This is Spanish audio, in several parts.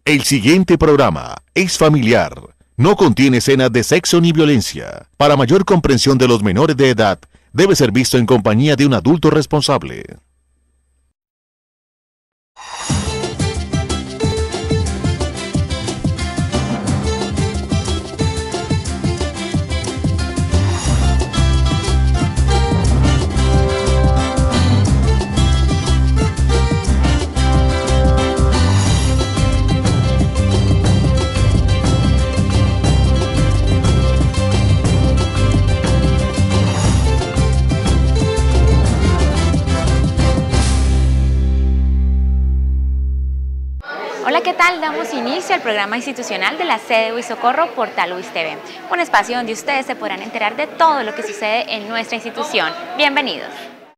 El siguiente programa es familiar. No contiene escenas de sexo ni violencia. Para mayor comprensión de los menores de edad, debe ser visto en compañía de un adulto responsable. Hola, ¿qué tal? Damos inicio al programa institucional de la sede Socorro Portal UIS TV, un espacio donde ustedes se podrán enterar de todo lo que sucede en nuestra institución. Bienvenidos.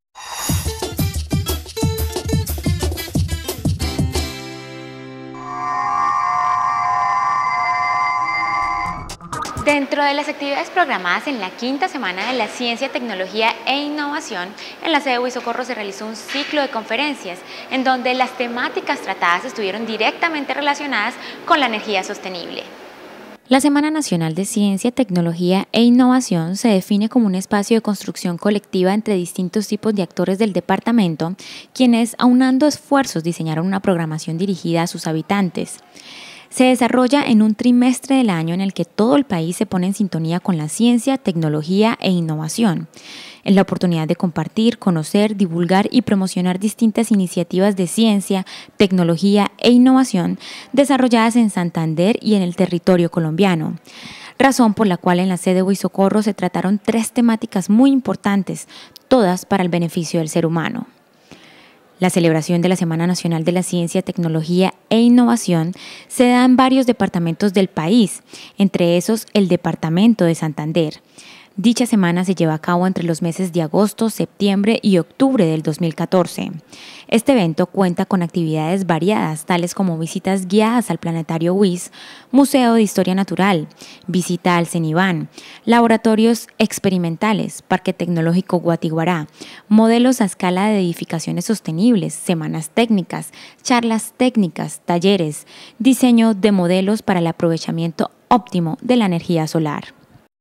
Dentro de las actividades programadas en la quinta semana de la Ciencia, Tecnología e Innovación, en la sede Socorro se realizó un ciclo de conferencias en donde las temáticas tratadas estuvieron directamente relacionadas con la energía sostenible. La Semana Nacional de Ciencia, Tecnología e Innovación se define como un espacio de construcción colectiva entre distintos tipos de actores del departamento, quienes, aunando esfuerzos, diseñaron una programación dirigida a sus habitantes. Se desarrolla en un trimestre del año en el que todo el país se pone en sintonía con la ciencia, tecnología e innovación. Es la oportunidad de compartir, conocer, divulgar y promocionar distintas iniciativas de ciencia, tecnología e innovación desarrolladas en Santander y en el territorio colombiano. Razón por la cual en la sede Socorro se trataron 3 temáticas muy importantes, todas para el beneficio del ser humano. La celebración de la Semana Nacional de la Ciencia, Tecnología e Innovación se da en varios departamentos del país, entre esos el departamento de Santander. Dicha semana se lleva a cabo entre los meses de agosto, septiembre y octubre del 2014. Este evento cuenta con actividades variadas, tales como visitas guiadas al Planetario UIS, Museo de Historia Natural, visita al CENIVAN, laboratorios experimentales, Parque Tecnológico Guatiguará, modelos a escala de edificaciones sostenibles, semanas técnicas, charlas técnicas, talleres, diseño de modelos para el aprovechamiento óptimo de la energía solar.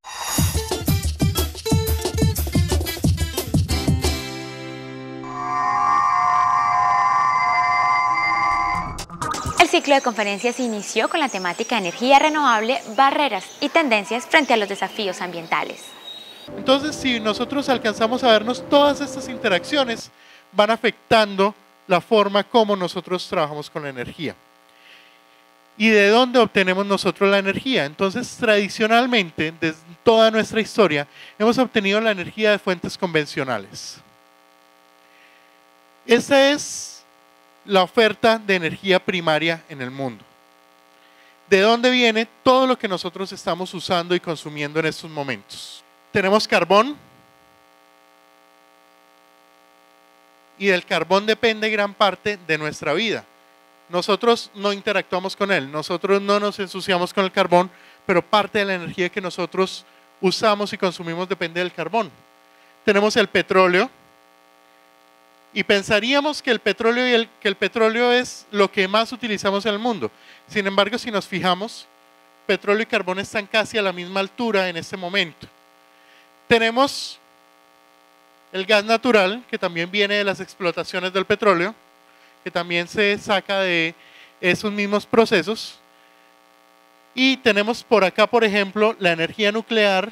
El ciclo de conferencias inició con la temática energía renovable, barreras y tendencias frente a los desafíos ambientales. Entonces, si nosotros alcanzamos a vernos, todas estas interacciones van afectando la forma como nosotros trabajamos con la energía. ¿Y de dónde obtenemos nosotros la energía? Entonces, tradicionalmente, desde toda nuestra historia, hemos obtenido la energía de fuentes convencionales. Esta es la oferta de energía primaria en el mundo. ¿De dónde viene todo lo que nosotros estamos usando y consumiendo en estos momentos? Tenemos carbón, y del carbón depende gran parte de nuestra vida. Nosotros no interactuamos con él, nosotros no nos ensuciamos con el carbón, pero parte de la energía que nosotros usamos y consumimos depende del carbón. Tenemos el petróleo, y pensaríamos que el petróleo es lo que más utilizamos en el mundo. Sin embargo, si nos fijamos, petróleo y carbón están casi a la misma altura en este momento. Tenemos el gas natural, que también viene de las explotaciones del petróleo, que también se saca de esos mismos procesos. Y tenemos por acá, por ejemplo, la energía nuclear,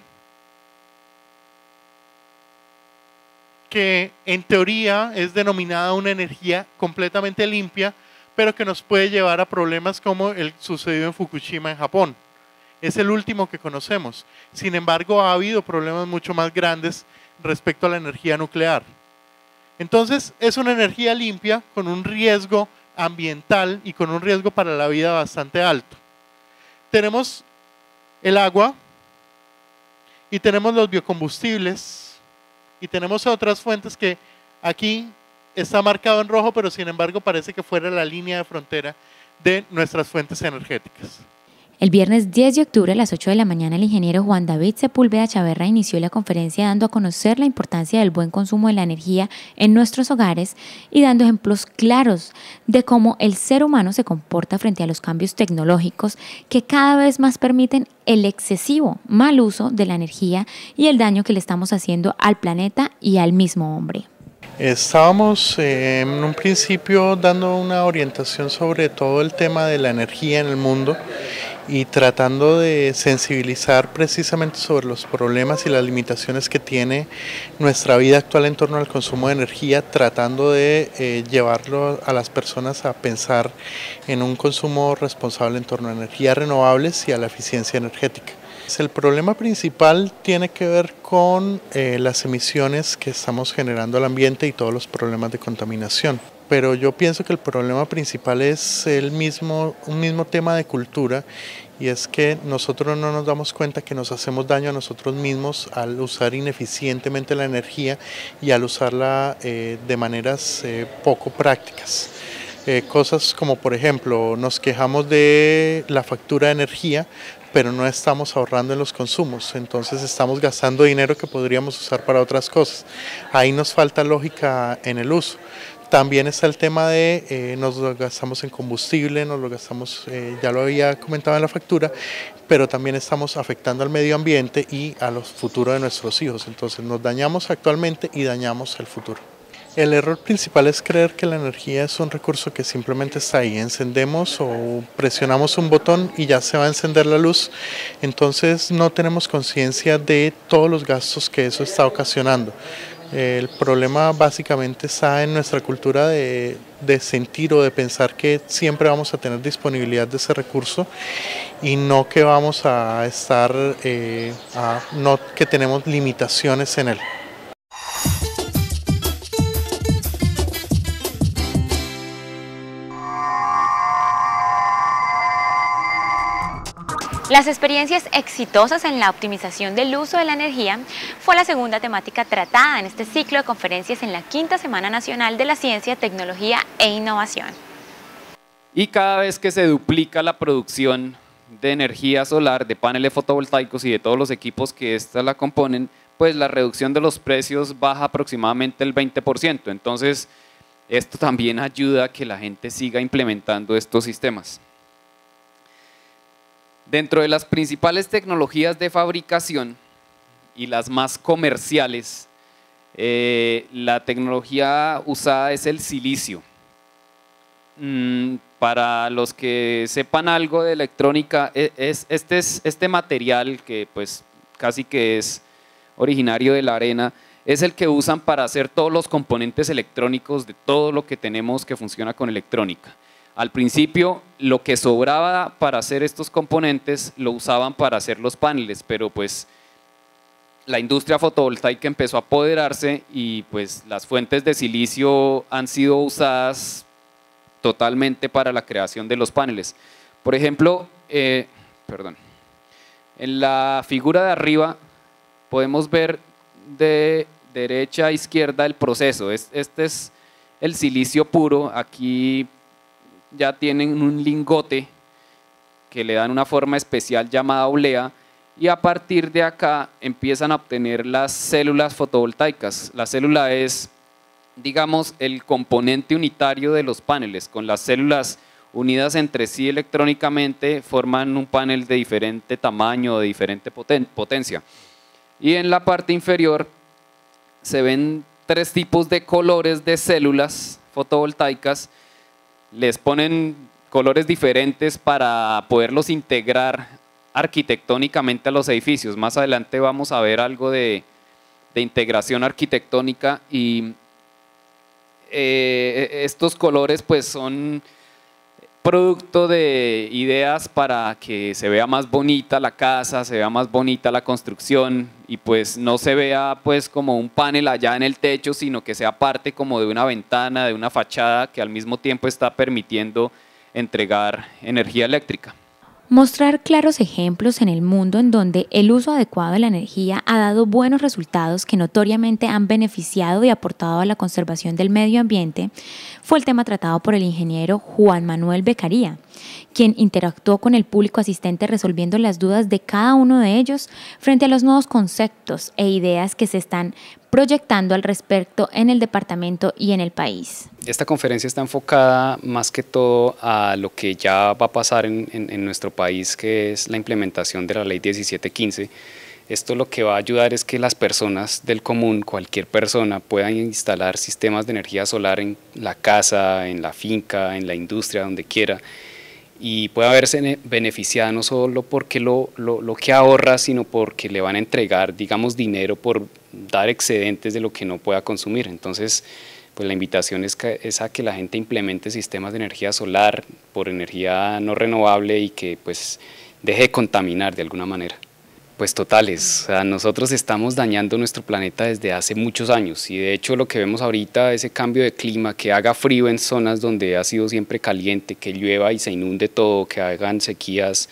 que en teoría es denominada una energía completamente limpia, pero que nos puede llevar a problemas como el sucedido en Fukushima en Japón. Es el último que conocemos. Sin embargo, ha habido problemas mucho más grandes respecto a la energía nuclear. Entonces, es una energía limpia con un riesgo ambiental y con un riesgo para la vida bastante alto. Tenemos el agua y tenemos los biocombustibles y tenemos otras fuentes que aquí está marcado en rojo, pero sin embargo parece que fuera la línea de frontera de nuestras fuentes energéticas. El viernes 10 de octubre a las 8 de la mañana, el ingeniero Juan David Sepúlveda Chaverra inició la conferencia dando a conocer la importancia del buen consumo de la energía en nuestros hogares y dando ejemplos claros de cómo el ser humano se comporta frente a los cambios tecnológicos que cada vez más permiten el excesivo mal uso de la energía y el daño que le estamos haciendo al planeta y al mismo hombre. Estábamos en un principio dando una orientación sobre todo el tema de la energía en el mundo y tratando de sensibilizar precisamente sobre los problemas y las limitaciones que tiene nuestra vida actual en torno al consumo de energía, tratando de llevarlo a las personas a pensar en un consumo responsable en torno a energías renovables y a la eficiencia energética. El problema principal tiene que ver con las emisiones que estamos generando al ambiente y todos los problemas de contaminación. Pero yo pienso que el problema principal es un mismo tema de cultura, y es que nosotros no nos damos cuenta que nos hacemos daño a nosotros mismos al usar ineficientemente la energía y al usarla de maneras poco prácticas. Cosas como, por ejemplo, nos quejamos de la factura de energía, pero no estamos ahorrando en los consumos, entonces estamos gastando dinero que podríamos usar para otras cosas. Ahí nos falta lógica en el uso. También está el tema de nos lo gastamos en combustible, nos lo gastamos, ya lo había comentado en la factura, pero también estamos afectando al medio ambiente y a los futuros de nuestros hijos. Entonces nos dañamos actualmente y dañamos el futuro. El error principal es creer que la energía es un recurso que simplemente está ahí. Encendemos o presionamos un botón y ya se va a encender la luz. Entonces no tenemos conciencia de todos los gastos que eso está ocasionando. El problema básicamente está en nuestra cultura de sentir o de pensar que siempre vamos a tener disponibilidad de ese recurso y no que vamos a estar, no que tenemos limitaciones en él. Las experiencias exitosas en la optimización del uso de la energía fue la segunda temática tratada en este ciclo de conferencias en la Quinta Semana Nacional de la Ciencia, Tecnología e Innovación. Y cada vez que se duplica la producción de energía solar, de paneles fotovoltaicos y de todos los equipos que ésta la componen, pues la reducción de los precios baja aproximadamente el 20%. Entonces, esto también ayuda a que la gente siga implementando estos sistemas. Dentro de las principales tecnologías de fabricación y las más comerciales, la tecnología usada es el silicio. Para los que sepan algo de electrónica, este material que pues casi que es originario de la arena, es el que usan para hacer todos los componentes electrónicos de todo lo que tenemos que funciona con electrónica. Al principio, lo que sobraba para hacer estos componentes lo usaban para hacer los paneles, pero pues la industria fotovoltaica empezó a apoderarse y pues las fuentes de silicio han sido usadas totalmente para la creación de los paneles. Por ejemplo, en la figura de arriba podemos ver de derecha a izquierda el proceso. Este es el silicio puro. Aquí ya tienen un lingote que le dan una forma especial llamada olea, y a partir de acá empiezan a obtener las células fotovoltaicas. La célula es, digamos, el componente unitario de los paneles. Con las células unidas entre sí electrónicamente forman un panel de diferente tamaño, de diferente potencia. Y en la parte inferior se ven tres tipos de colores de células fotovoltaicas. Les ponen colores diferentes para poderlos integrar arquitectónicamente a los edificios. Más adelante vamos a ver algo de integración arquitectónica, y estos colores pues son producto de ideas para que se vea más bonita la casa, se vea más bonita la construcción, y pues no se vea pues como un panel allá en el techo, sino que sea parte como de una ventana, de una fachada que al mismo tiempo está permitiendo entregar energía eléctrica. Mostrar claros ejemplos en el mundo en donde el uso adecuado de la energía ha dado buenos resultados que notoriamente han beneficiado y aportado a la conservación del medio ambiente fue el tema tratado por el ingeniero Juan Manuel Beccaría, quien interactuó con el público asistente resolviendo las dudas de cada uno de ellos frente a los nuevos conceptos e ideas que se están proyectando al respecto en el departamento y en el país. Esta conferencia está enfocada más que todo a lo que ya va a pasar en nuestro país, que es la implementación de la Ley 1715. Esto lo que va a ayudar es que las personas del común, cualquier persona, puedan instalar sistemas de energía solar en la casa, en la finca, en la industria, donde quiera, y pueda verse beneficiada no solo porque lo que ahorra, sino porque le van a entregar, digamos, dinero por dar excedentes de lo que no pueda consumir. Entonces, pues la invitación es a que la gente implemente sistemas de energía solar por energía no renovable y que pues deje de contaminar de alguna manera. Pues totales, o sea, nosotros estamos dañando nuestro planeta desde hace muchos años y de hecho lo que vemos ahorita, ese cambio de clima, que haga frío en zonas donde ha sido siempre caliente, que llueva y se inunde todo, que hayan sequías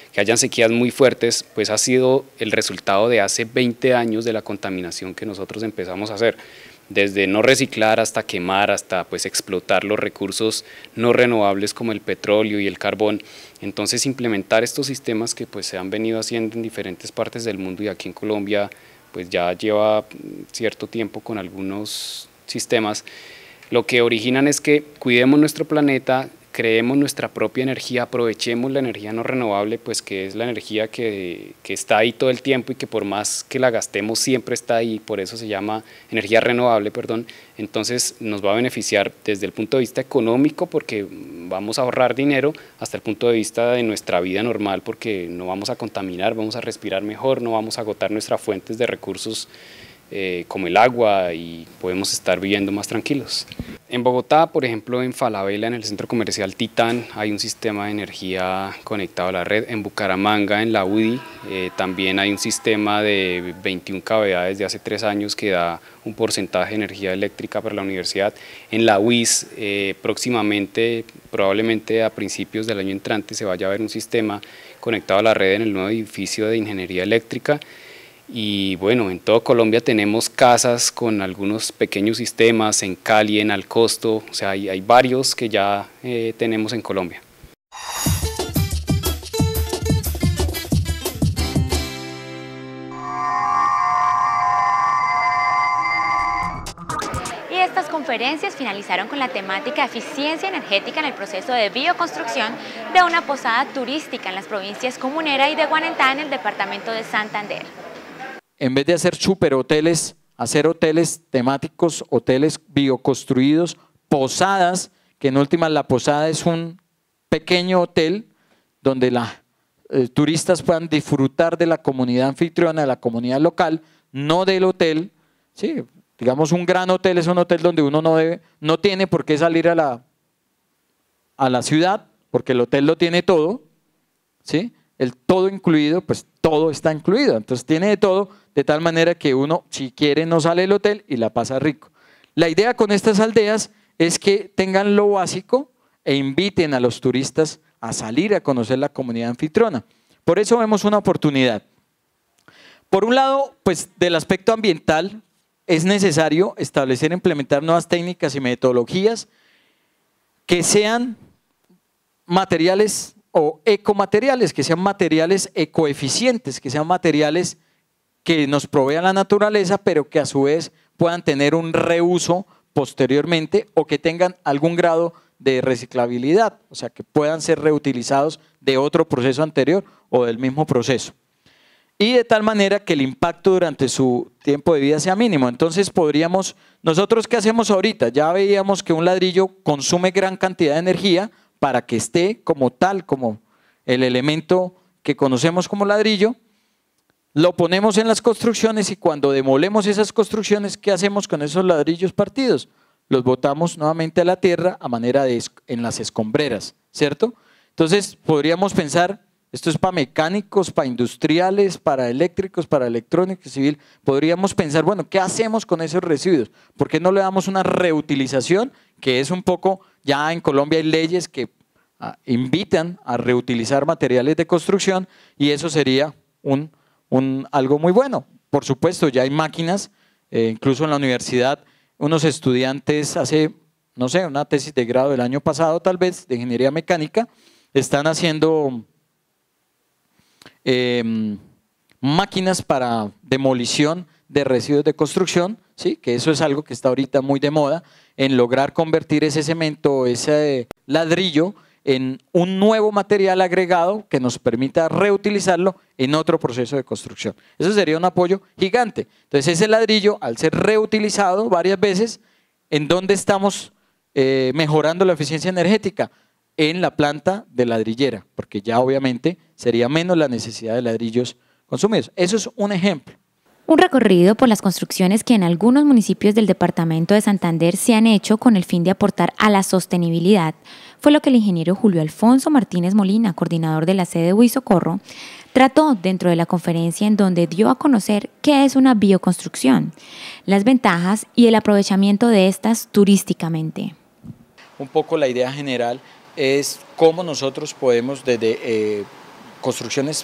muy fuertes, pues ha sido el resultado de hace 20 años de la contaminación que nosotros empezamos a hacer. Desde no reciclar hasta quemar, hasta pues explotar los recursos no renovables como el petróleo y el carbón. Entonces implementar estos sistemas que pues se han venido haciendo en diferentes partes del mundo y aquí en Colombia pues ya lleva cierto tiempo con algunos sistemas, lo que originan es que cuidemos nuestro planeta, creemos nuestra propia energía, aprovechemos la energía no renovable, pues que es la energía que está ahí todo el tiempo y que por más que la gastemos siempre está ahí, por eso se llama energía renovable, perdón. Entonces nos va a beneficiar desde el punto de vista económico porque vamos a ahorrar dinero, hasta el punto de vista de nuestra vida normal porque no vamos a contaminar, vamos a respirar mejor, no vamos a agotar nuestras fuentes de recursos como el agua y podemos estar viviendo más tranquilos. En Bogotá, por ejemplo, en Falabella, en el centro comercial Titán, hay un sistema de energía conectado a la red. En Bucaramanga, en la UDI, también hay un sistema de 21 cavidades de hace 3 años que da un porcentaje de energía eléctrica para la universidad. En la UIS, próximamente, probablemente a principios del año entrante, se vaya a ver un sistema conectado a la red en el nuevo edificio de ingeniería eléctrica. Y bueno, en todo Colombia tenemos casas con algunos pequeños sistemas, en Cali, en Alcosto, o sea, hay varios que ya tenemos en Colombia. Y estas conferencias finalizaron con la temática eficiencia energética en el proceso de bioconstrucción de una posada turística en las provincias Comunera y de Guanentá en el departamento de Santander. En vez de hacer superhoteles, hacer hoteles temáticos, hoteles bioconstruidos, posadas, que en última la posada es un pequeño hotel donde los turistas puedan disfrutar de la comunidad anfitriona, de la comunidad local, no del hotel. Sí, digamos un gran hotel es un hotel donde uno no tiene por qué salir a la ciudad, porque el hotel lo tiene todo, ¿sí? El todo incluido, pues todo está incluido, entonces tiene de todo, de tal manera que uno, si quiere, no sale del hotel y la pasa rico. La idea con estas aldeas es que tengan lo básico e inviten a los turistas a salir a conocer la comunidad anfitriona. Por eso vemos una oportunidad. Por un lado, pues del aspecto ambiental, es necesario establecer e implementar nuevas técnicas y metodologías que sean materiales o ecomateriales, que sean materiales ecoeficientes, que sean materiales que nos provea la naturaleza, pero que a su vez puedan tener un reuso posteriormente o que tengan algún grado de reciclabilidad, o sea, que puedan ser reutilizados de otro proceso anterior o del mismo proceso. Y de tal manera que el impacto durante su tiempo de vida sea mínimo. Entonces podríamos, nosotros ¿qué hacemos ahorita? Ya veíamos que un ladrillo consume gran cantidad de energía para que esté como tal, como el elemento que conocemos como ladrillo, lo ponemos en las construcciones y cuando demolemos esas construcciones, ¿qué hacemos con esos ladrillos partidos? Los botamos nuevamente a la tierra a manera de en las escombreras, ¿cierto? Entonces podríamos pensar, esto es para mecánicos, para industriales, para eléctricos, para electrónica civil, podríamos pensar, bueno, ¿qué hacemos con esos residuos? ¿Por qué no le damos una reutilización? Que es un poco, ya en Colombia hay leyes que invitan a reutilizar materiales de construcción y eso sería algo muy bueno. Por supuesto, ya hay máquinas, incluso en la universidad, unos estudiantes hace, no sé, una tesis de grado del año pasado tal vez, de ingeniería mecánica, están haciendo máquinas para demolición de residuos de construcción, ¿sí? Que eso es algo que está ahorita muy de moda, en lograr convertir ese cemento, ese ladrillo, en un nuevo material agregado que nos permita reutilizarlo en otro proceso de construcción. Eso sería un apoyo gigante. Entonces ese ladrillo, al ser reutilizado varias veces, ¿en dónde estamos mejorando la eficiencia energética? En la planta de ladrillera, porque ya obviamente sería menos la necesidad de ladrillos consumidos. Eso es un ejemplo. Un recorrido por las construcciones que en algunos municipios del departamento de Santander se han hecho con el fin de aportar a la sostenibilidad fue lo que el ingeniero Julio Alfonso Martínez Molina, coordinador de la sede de Huisocorro, trató dentro de la conferencia en donde dio a conocer qué es una bioconstrucción, las ventajas y el aprovechamiento de estas turísticamente. Un poco la idea general es cómo nosotros podemos desde construcciones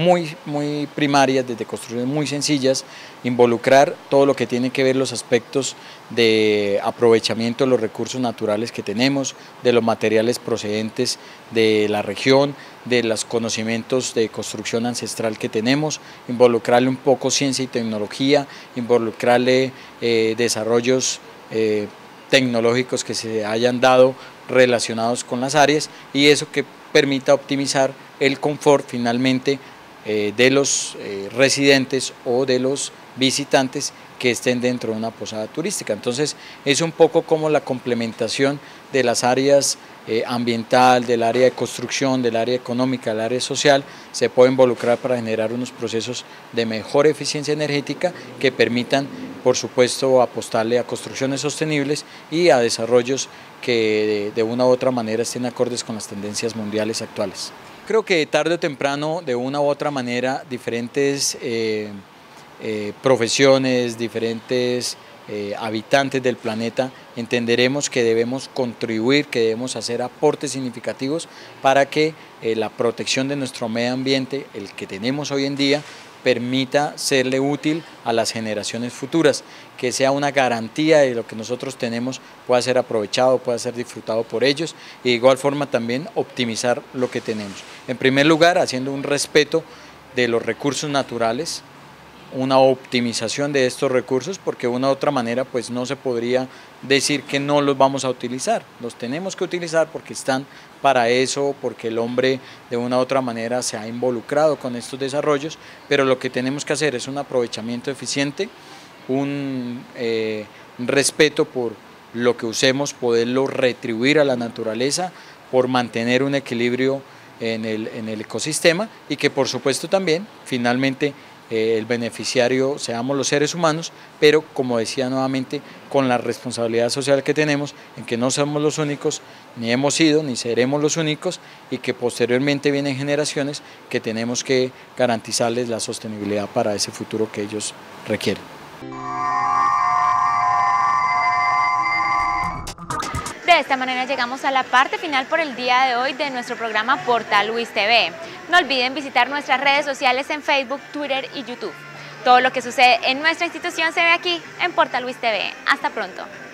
muy primarias, desde construcciones muy sencillas, involucrar todo lo que tiene que ver los aspectos de aprovechamiento de los recursos naturales que tenemos, de los materiales procedentes de la región, de los conocimientos de construcción ancestral que tenemos, involucrarle un poco ciencia y tecnología, involucrarle desarrollos tecnológicos que se hayan dado relacionados con las áreas y eso que permita optimizar el confort finalmente de los residentes o de los visitantes que estén dentro de una posada turística. Entonces es un poco como la complementación de las áreas ambiental, del área de construcción, del área económica, del área social, se puede involucrar para generar unos procesos de mejor eficiencia energética que permitan, por supuesto, apostarle a construcciones sostenibles y a desarrollos que de una u otra manera estén acordes con las tendencias mundiales actuales. Creo que tarde o temprano, de una u otra manera, diferentes profesiones, diferentes habitantes del planeta, entenderemos que debemos contribuir, que debemos hacer aportes significativos para que la protección de nuestro medio ambiente, el que tenemos hoy en día, permita serle útil a las generaciones futuras, que sea una garantía de lo que nosotros tenemos pueda ser aprovechado, pueda ser disfrutado por ellos y de igual forma también optimizar lo que tenemos. En primer lugar, haciendo un respeto de los recursos naturales, una optimización de estos recursos, porque de una u otra manera pues no se podría decir que no los vamos a utilizar, los tenemos que utilizar porque están para eso, porque el hombre de una u otra manera se ha involucrado con estos desarrollos, pero lo que tenemos que hacer es un aprovechamiento eficiente, un respeto por lo que usemos, poderlo retribuir a la naturaleza, por mantener un equilibrio en el ecosistema y que por supuesto también finalmente el beneficiario seamos los seres humanos, pero como decía nuevamente, con la responsabilidad social que tenemos, en que no somos los únicos, ni hemos sido, ni seremos los únicos, y que posteriormente vienen generaciones que tenemos que garantizarles la sostenibilidad para ese futuro que ellos requieren. De esta manera llegamos a la parte final por el día de hoy de nuestro programa Portal Luis TV. No olviden visitar nuestras redes sociales en Facebook, Twitter y YouTube. Todo lo que sucede en nuestra institución se ve aquí en Portal Luis TV. Hasta pronto.